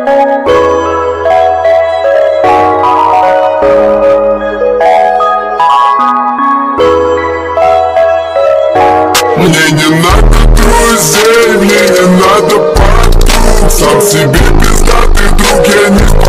Мне не надо друзей, мне не надо подруг. Сам себе пиздатый друг, я не